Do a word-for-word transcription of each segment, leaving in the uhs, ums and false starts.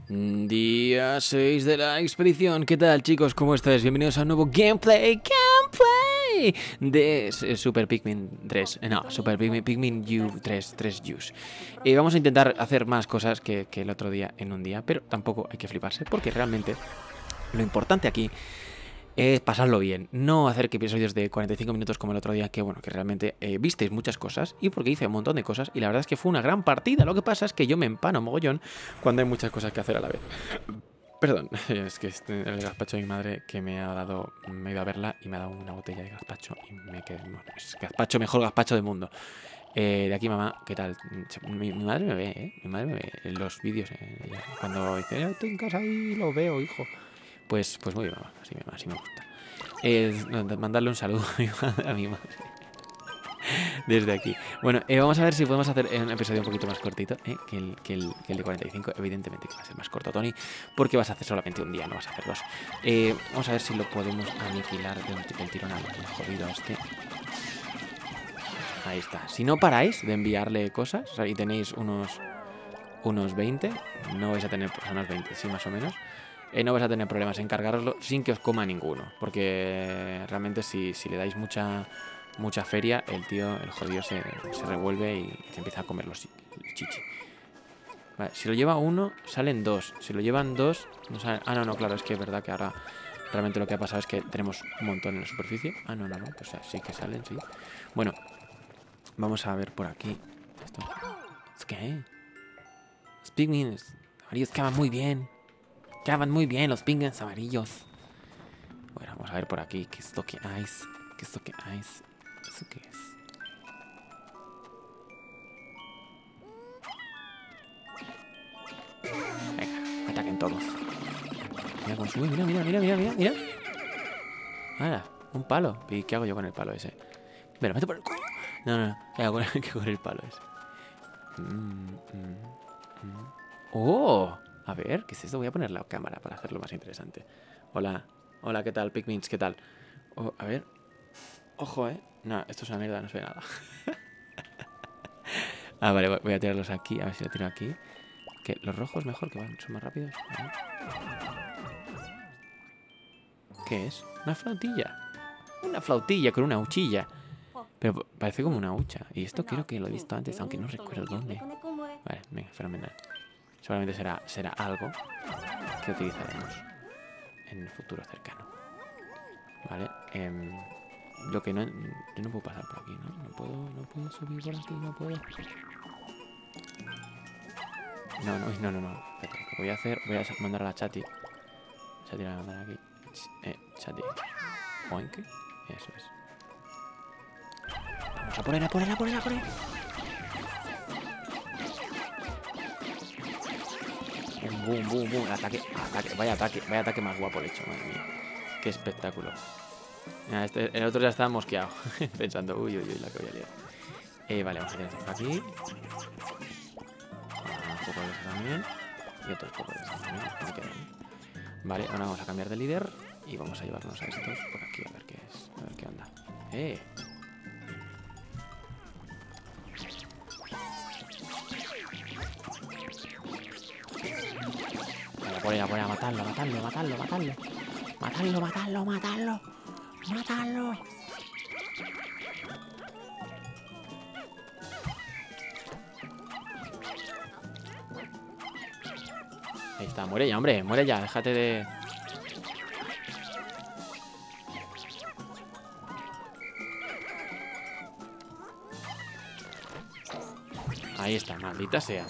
Día seis de la expedición. ¿Qué tal, chicos? ¿Cómo estáis? Bienvenidos a un nuevo gameplay. Gameplay de Super Pikmin tres. No, Super Pikmin, Pikmin U tres, tres U's. Y vamos a intentar hacer más cosas que, que el otro día en un día, pero tampoco hay que fliparse, porque realmente lo importante aquí es pasarlo bien, no hacer que episodios de cuarenta y cinco minutos como el otro día, que bueno, que realmente eh, visteis muchas cosas y porque hice un montón de cosas y la verdad es que fue una gran partida. Lo que pasa es que yo me empano mogollón cuando hay muchas cosas que hacer a la vez. Perdón, es que este, el gazpacho de mi madre que me ha dado, me he ido a verla y me ha dado una botella de gazpacho y me quedé, bueno, es gazpacho, mejor gazpacho del mundo. Eh, de aquí, mamá, ¿qué tal? Mi, mi madre me ve, ¿eh? Mi madre me ve en los vídeos, eh, cuando dice, estoy en casa y lo veo, hijo. Pues, pues muy bien, mamá, así me, así me gusta. Eh, mandarle un saludo a mi madre desde aquí. Bueno, eh, vamos a ver si podemos hacer un episodio un poquito más cortito eh, que, el, que, el, que el de cuarenta y cinco. Evidentemente que va a ser más corto, Tony, porque vas a hacer solamente un día, no vas a hacer dos. Eh, vamos a ver si lo podemos aniquilar del, del tirón al jodido este. Ahí está. Si no paráis de enviarle cosas, o sea, y tenéis unos, unos veinte, no vais a tener pues, unos veinte, sí, más o menos. Eh, no vais a tener problemas en cargarlo sin que os coma ninguno. Porque realmente si, si le dais mucha mucha feria, el tío, el jodido se, se revuelve y se empieza a comer los chichi. Vale, si lo lleva uno, salen dos. Si lo llevan dos, no salen... Ah, no, no, claro, es que es verdad que ahora realmente lo que ha pasado es que tenemos un montón en la superficie. Ah, no, no, no, pues sí que salen, sí. Bueno, vamos a ver por aquí. Esto. ¿Es qué? Los pigmins amarillos cavan muy bien. Cavan muy bien los pingans amarillos. Bueno, vamos a ver por aquí. ¿Qué es lo que hay? ¿Qué es lo que hay? ¿Eso qué es? Venga, ataquen todos. Mira cómo sube. Mira, mira, mira, mira, mira, mira. Ahora, un palo. ¿Y qué hago yo con el palo ese? Me lo meto por el culo. No, no, no. ¿Qué hago con el palo ese? Mm, mm, mm. ¡Oh! A ver, ¿qué es esto? Voy a poner la cámara para hacerlo más interesante. Hola. Hola, ¿qué tal, Pikmins? ¿Qué tal? Oh, a ver. Ojo, ¿eh? No, esto es una mierda, no se ve nada. Ah, vale, voy a tirarlos aquí. A ver si lo tiro aquí. Que los rojos mejor, que van, son más rápidos. ¿Vale? ¿Qué es? Una flautilla. Una flautilla con una huchilla. Pero parece como una hucha. Y esto creo que lo he visto antes, aunque no recuerdo dónde. Vale, venga, fenomenal. Seguramente será, será algo que utilizaremos en el futuro cercano. Vale. Eh, lo que no... Yo no puedo pasar por aquí, ¿no? No puedo, no puedo subir por aquí, no puedo. No, no, no, no, no. Espera, lo que voy a hacer, voy a mandar a la Chati. Chati la voy a mandar aquí. Eh, Chati. Oink. Eso es. Vamos a por él, a por él, a por él, a por él. Boom, boom, boom. Ataque, ataque. Vaya ataque, vaya ataque más guapo el hecho, madre mía. Qué espectáculo. Mira, este, el otro ya estaba mosqueado. Pensando, uy, uy, uy, la que voy a liar. Eh, vale, vamos a tirar esto por aquí. Un poco de eso también. Y otros pocos de eso también. Me quedan. Vale, ahora vamos a cambiar de líder. Y vamos a llevarnos a estos por aquí a ver qué es. A ver qué onda. ¡Eh! Por allá, por allá, matarlo, matarlo, matarlo, matarlo. Matarlo, matarlo, matarlo. Matarlo. Ahí está, muere ya, hombre, muere ya, déjate de... Ahí está, maldita sea.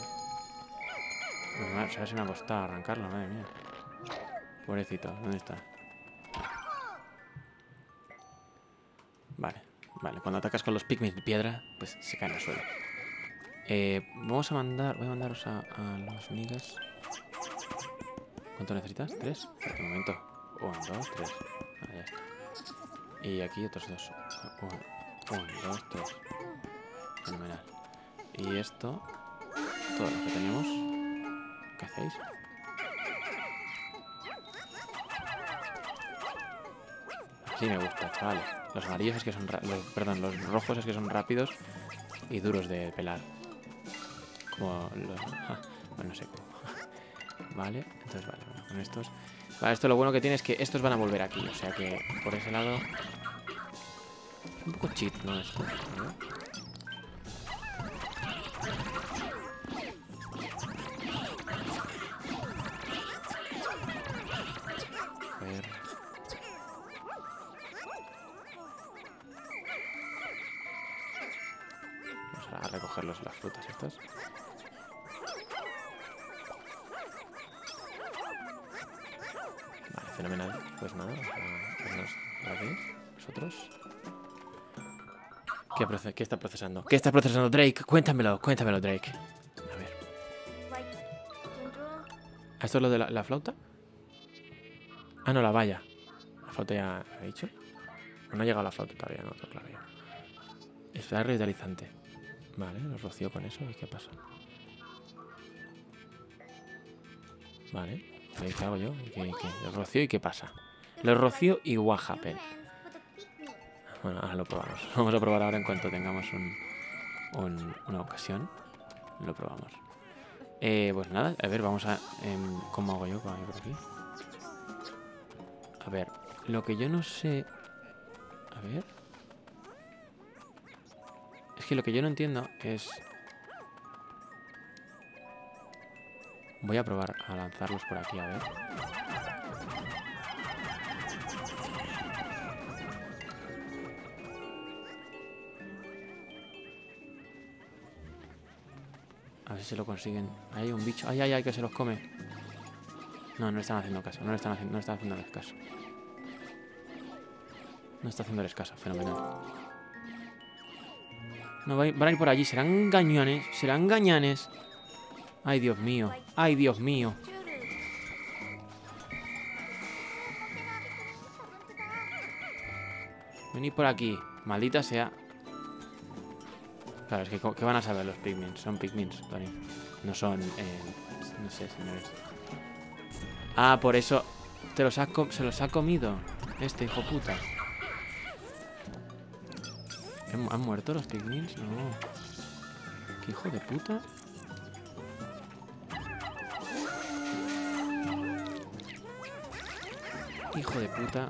A ver si me ha costado arrancarlo, madre mía. Pobrecito, ¿dónde está? Vale, vale. Cuando atacas con los pigments de piedra, pues se caen al suelo. Eh, vamos a mandar... Voy a mandaros a, a los niggas. ¿Cuánto necesitas? ¿Tres? Un momento. Uno, dos, tres. Ah, ya está. Y aquí otros dos. Uno, uno, dos, tres. Fenomenal. Y esto... Todo lo que tenemos... ¿Qué hacéis? Así me gusta, chavales. Los amarillos es que son... Los, perdón, los rojos es que son rápidos y duros de pelar. Como los... Ja, bueno, no sé cómo. Vale, entonces vale, bueno, con estos. Vale, esto lo bueno que tiene es que estos van a volver aquí. O sea que por ese lado... Un poco cheat, ¿no? Esto, ¿no? A ver... Vamos a recoger los, las frutas estas. Vale, fenomenal. Pues nada, vamos a vernos por aquí. Nosotros. ¿Qué, proce ¿Qué está procesando? ¿Qué está procesando Drake? Cuéntamelo, cuéntamelo, Drake. A ver. ¿Esto es lo de la, la flauta? Ah, no, la valla. La flauta ya he dicho. No ha llegado la flauta todavía, no, claro ya. Está revitalizante. Vale, los rocío con eso. ¿Y qué pasa? Vale. ¿Qué hago yo? ¿Y qué, qué? Los rocío y ¿qué pasa? Los rocío y what happen. Bueno, ahora lo probamos. Vamos a probar ahora en cuanto tengamos un, un, una ocasión. Lo probamos. Eh, pues nada, a ver, vamos a... Eh, ¿Cómo hago yo para ir por aquí? A ver, lo que yo no sé... A ver... Es que lo que yo no entiendo es... Voy a probar a lanzarlos por aquí, a ver. A ver si se lo consiguen. Ahí hay un bicho. ¡Ay, ay, ay! Que se los come. No, no le están haciendo caso. No le están haciendo, no le están haciendo caso. No está haciéndoles caso. Fenomenal. No, van a ir por allí. Serán gañones. Serán gañanes. Ay, Dios mío. Ay, Dios mío. Venid por aquí. Maldita sea. Claro, es que ¿qué van a saber los pigmins? Son pigmins, Tony. No son... Eh, no sé, señores. Ah, por eso... Te los ha se los ha comido. Este hijo puta. ¿Han muerto los pigmins? No. ¿Qué hijo de puta? Hijo de puta.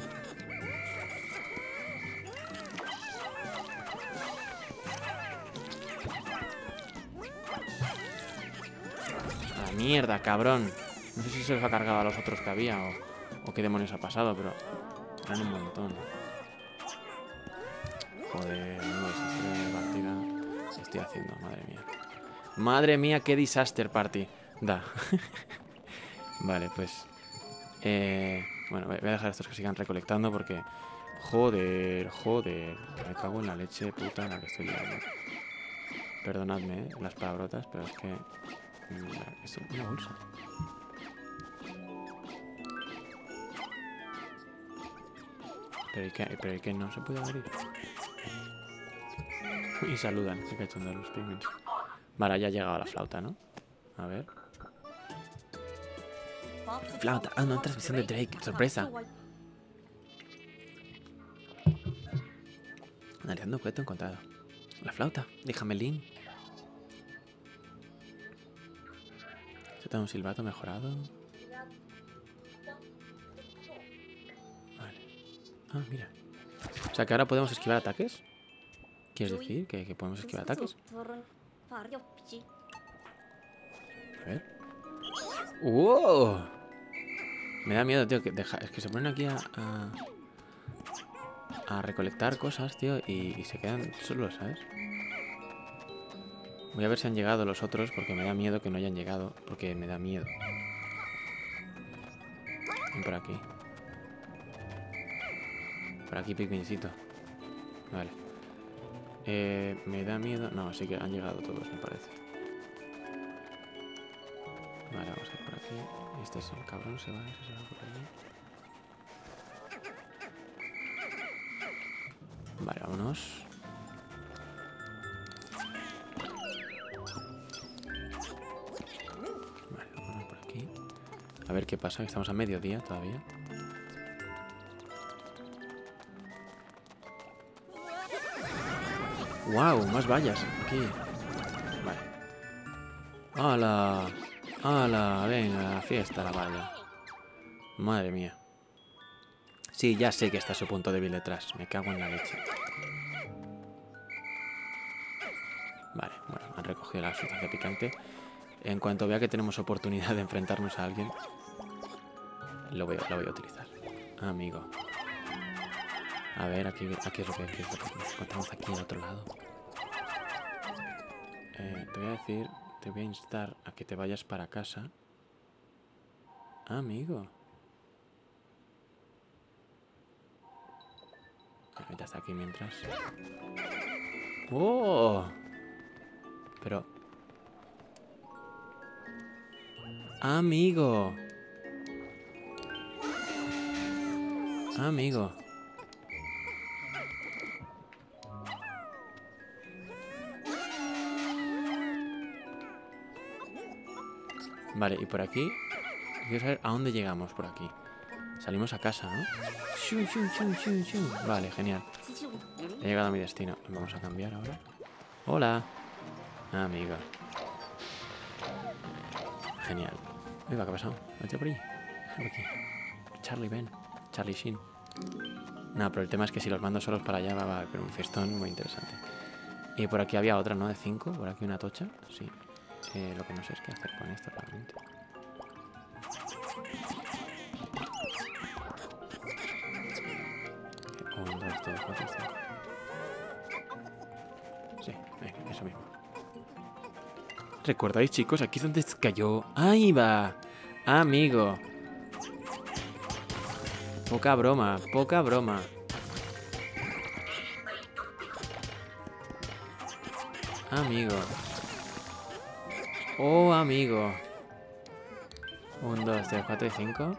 A la mierda, cabrón. No sé si se los ha cargado a los otros que había o, o qué demonios ha pasado, pero eran un montón. Joder, no desastre de partida estoy haciendo, madre mía. Madre mía, qué disaster party. Da. Vale, pues... Eh, bueno, voy a dejar a estos que sigan recolectando porque... Joder, joder. Me cago en la leche puta en la que estoy liando. Perdonadme, ¿eh? Las palabrotas, pero es que... Es una bolsa. Pero ¿y qué? ¿Pero ¿y qué? No se puede abrir. Y saludan, qué cachondo los pigments. Vale, ya ha llegado la flauta, ¿no? A ver. Flauta. Ah, no, transmisión de Drake. Sorpresa. Analizando objeto encontrado. La flauta de Hamelin. Se da un silbato mejorado. Vale. Ah, mira. O sea que ahora podemos esquivar ataques. ¿Quieres decir que, que podemos esquivar ataques? A ver. ¡Wow! Me da miedo, tío. Que deja, es que se ponen aquí a, a, a recolectar cosas, tío. Y, y se quedan solos, ¿sabes? Voy a ver si han llegado los otros. Porque me da miedo que no hayan llegado. Porque me da miedo. Ven por aquí. Por aquí, pigmincito. Vale. Eh, me da miedo... No, sí que han llegado todos, me parece. Vale, vamos a ir por aquí. Este es el cabrón, se va, ese se va por allí. Vale, vámonos. Vale, vámonos por aquí. A ver qué pasa, que estamos a mediodía todavía. ¡Wow! Más vallas aquí. Vale. ¡Hala! ¡Hala! Venga, fiesta la valla. Madre mía. Sí, ya sé que está su punto débil detrás. Me cago en la leche. Vale, bueno, han recogido la sustancia picante. En cuanto vea que tenemos oportunidad de enfrentarnos a alguien, lo voy, lo voy a utilizar. Amigo. A ver, aquí, aquí es lo que, aquí es lo que nos encontramos aquí al otro lado. Eh, te voy a decir, te voy a instar a que te vayas para casa. Amigo. Vete hasta aquí mientras. ¡Oh! Pero... Amigo. Amigo. Vale, y por aquí... Quiero saber a dónde llegamos por aquí. Salimos a casa, ¿no? Shun, shun, shun, shun, shun. Vale, genial. He llegado a mi destino. Vamos a cambiar ahora. Hola. Amigo. Genial. Uy, ¿qué ha pasado? Vete por ahí. Por aquí. Charlie, ven. Charlie Sheen. No, pero el tema es que si los mando solos para allá va a haber un fiestón muy interesante. Y por aquí había otra, ¿no? De cinco. Por aquí una tocha. Sí. Eh, lo que no sé es qué hacer con esto realmente. Un, dos, tres, cuatro, cinco. Sí, venga, eso mismo. ¿Recordáis, chicos? Aquí es donde cayó. ¡Ahí va! Amigo. Poca broma, poca broma. Amigo. Oh, amigo. Un, dos, tres, cuatro y cinco.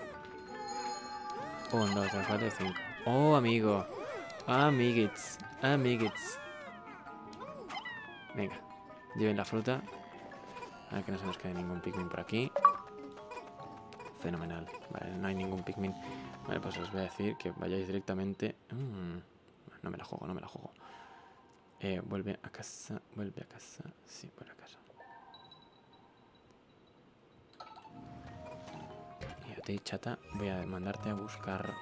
Un, dos, tres, cuatro y cinco. Oh, amigo. Amiguits. Amiguits. Venga. Lleven la fruta. A ver que no se nos quede ningún Pikmin por aquí. Fenomenal. Vale, no hay ningún Pikmin. Vale, pues os voy a decir que vayáis directamente... Mm, no me la juego, no me la juego. Eh, vuelve a casa. Vuelve a casa. Sí, vuelve a casa. Y a ti, chata, voy a mandarte a buscar...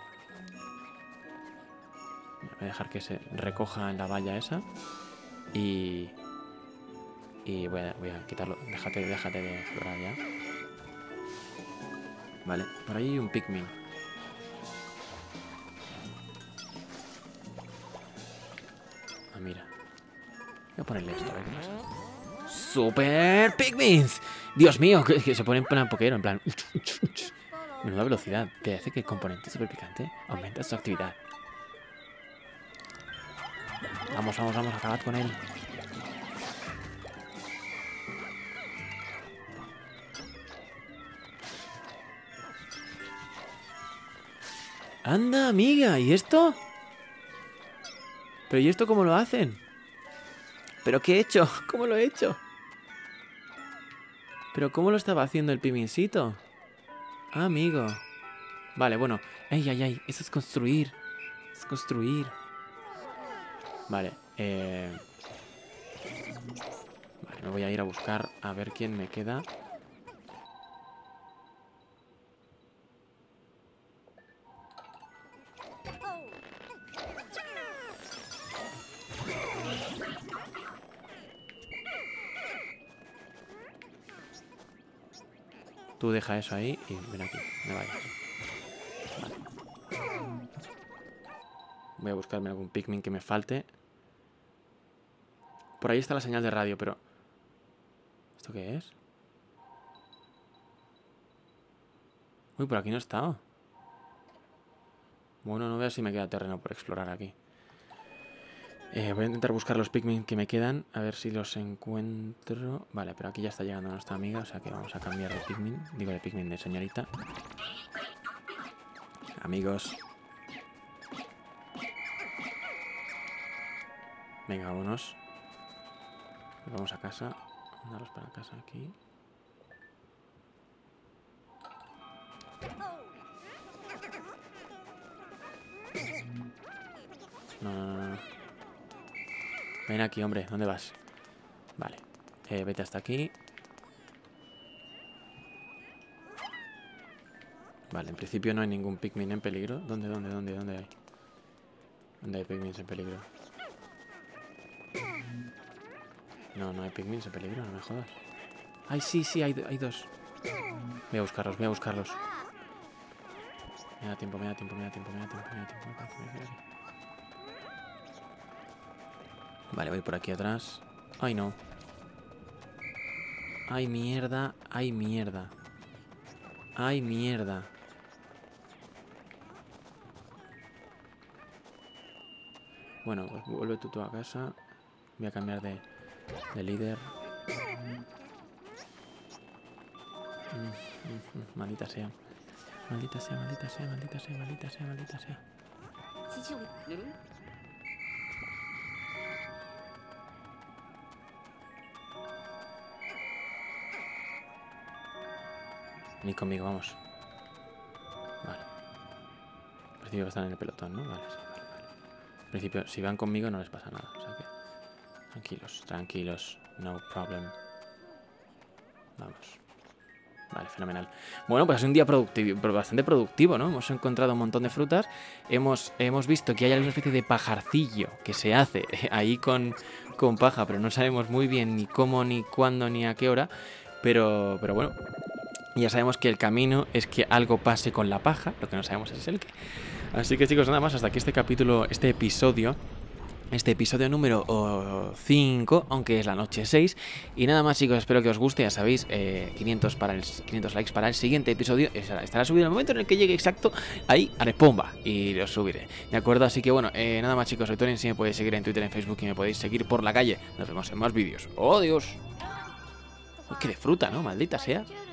Voy a dejar que se recoja en la valla esa. Y... Y voy a, voy a quitarlo. Déjate, déjate de explorar ya. Vale, por ahí hay un Pikmin. Ah, mira. Voy a ponerle esto, a ver qué pasa. ¡Super Pikmins! Dios mío, que, que se pone en plan Pokémon, en plan... Menuda velocidad. Te hace que el componente super picante aumenta su actividad. Vamos, vamos, vamos, acabad con él. Anda, amiga, ¿y esto? ¿Pero y esto cómo lo hacen? ¿Pero qué he hecho? ¿Cómo lo he hecho? ¿Pero cómo lo estaba haciendo el pimincito? Ah, amigo. Vale, bueno. Ay, ay, ay. Eso es construir. Es construir. Vale. Eh... Vale, me voy a ir a buscar a ver quién me queda. Tú deja eso ahí y ven aquí. Me vaya. Vale. Voy a buscarme algún Pikmin que me falte. Por ahí está la señal de radio, pero... ¿Esto qué es? Uy, por aquí no he estado. Bueno, no veo si me queda terreno por explorar aquí. Eh, voy a intentar buscar los Pikmin que me quedan. A ver si los encuentro. Vale, pero aquí ya está llegando nuestra amiga. O sea que vamos a cambiar de Pikmin. Digo de Pikmin de señorita. Amigos. Venga, vámonos. Vamos a casa. Andaros para casa aquí. No, no, no, no. Ven aquí, hombre. ¿Dónde vas? Vale. Eh, vete hasta aquí. Vale, en principio no hay ningún Pikmin en peligro. ¿Dónde, dónde, dónde, dónde hay? ¿Dónde hay Pikmins en peligro? No, no hay Pikmins en peligro, no me jodas. Ay, sí, sí, hay, hay dos. Voy a buscarlos, voy a buscarlos. Me da tiempo, me da tiempo, me da tiempo, me da tiempo, me da tiempo, me da tiempo, me da tiempo. Vale, voy por aquí atrás. Ay, no. Ay, mierda, ay, mierda. Ay, mierda. Bueno, pues vuelve tú, tú a casa. Voy a cambiar de, de líder. Mm, mm, mm, maldita sea. Maldita sea, maldita sea, maldita sea, maldita sea, maldita sea. Ni conmigo, vamos. Vale. En principio están en el pelotón, ¿no? Vale, sí, vale, vale. En principio, si van conmigo no les pasa nada. O sea que... Tranquilos, tranquilos. No problem. Vamos. Vale, fenomenal. Bueno, pues es un día productivo, bastante productivo, ¿no? Hemos encontrado un montón de frutas. Hemos, hemos visto que hay alguna especie de pajarcillo que se hace ahí con, con paja, pero no sabemos muy bien ni cómo, ni cuándo, ni a qué hora. Pero, pero bueno, ya sabemos que el camino es que algo pase con la paja. Lo que no sabemos es el qué. Así que, chicos, nada más. Hasta aquí este capítulo, este episodio. Este episodio número cinco, aunque es la noche seis. Y nada más, chicos, espero que os guste. Ya sabéis, eh, quinientos, para el, quinientos likes para el siguiente episodio. Estará subido en el momento en el que llegue exacto. Ahí haré pomba y lo subiré. ¿De acuerdo? Así que bueno, eh, nada más, chicos. Soy Torin. Si me podéis seguir en Twitter, en Facebook y me podéis seguir por la calle. Nos vemos en más vídeos. ¡Oh, Dios! Uy, qué de fruta, ¿no? Maldita sea.